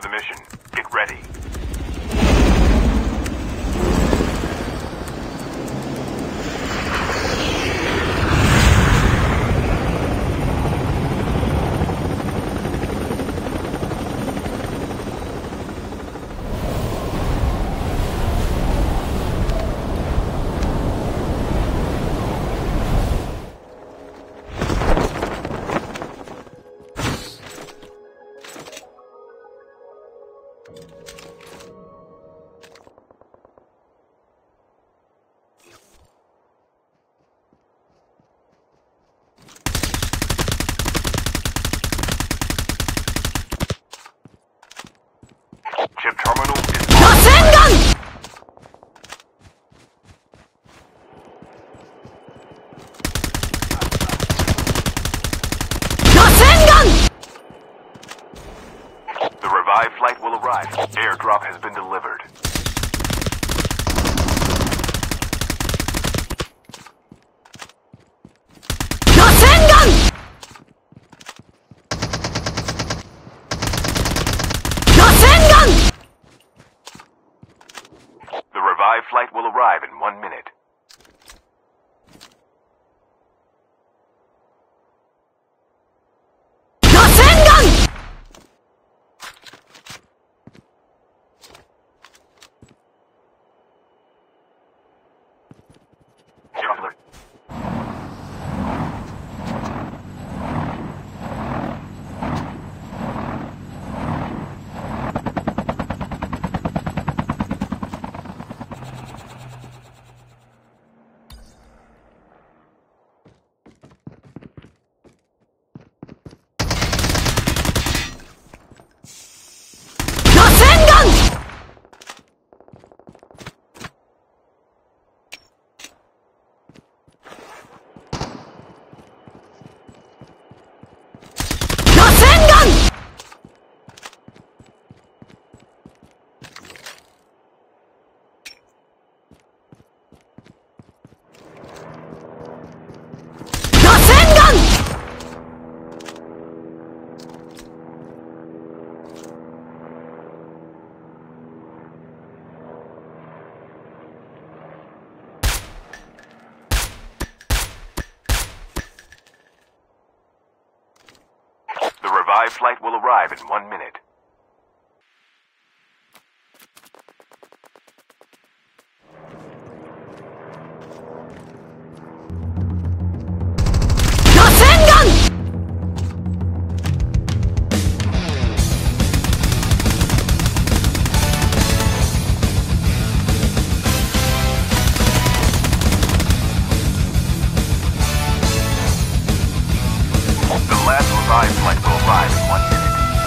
the mission. Get ready. Chip terminal is Rasengan! Rasengan! The revived flight will arrive. Airdrop has been delivered. Rasengan! Rasengan! The revived flight will arrive in 1 minute. Rasengan! Alert. Rasengan! Rasengan! Rasengan! The revived flight will arrive in 1 minute. Rasengan! The last revived flight will arrive in 1 minute.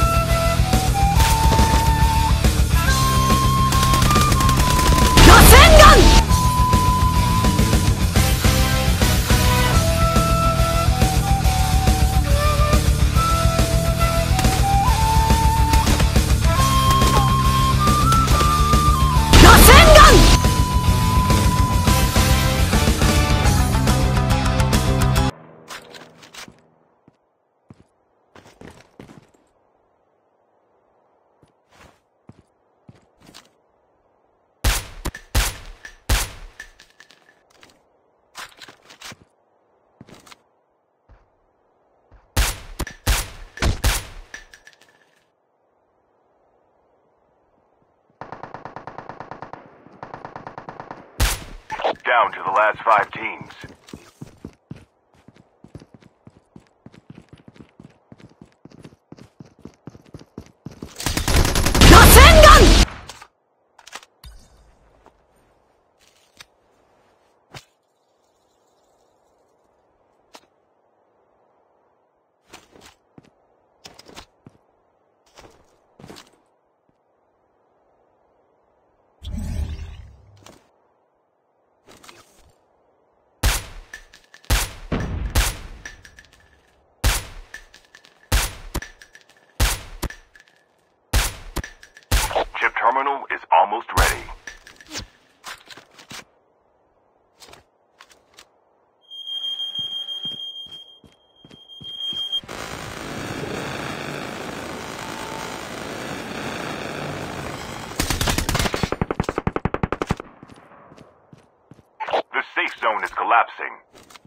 Rasengan! Rasengan! Down to the last 5 teams. Rasengan! safe zone is collapsing.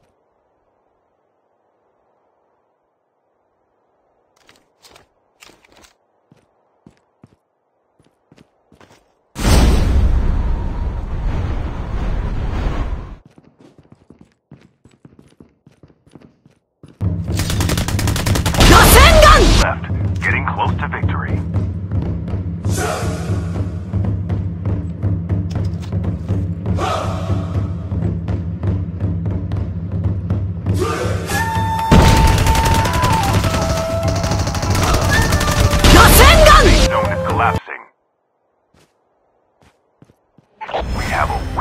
Rasengan! Left, getting close to victory. Rasengan! Safe zone is collapsing. We have a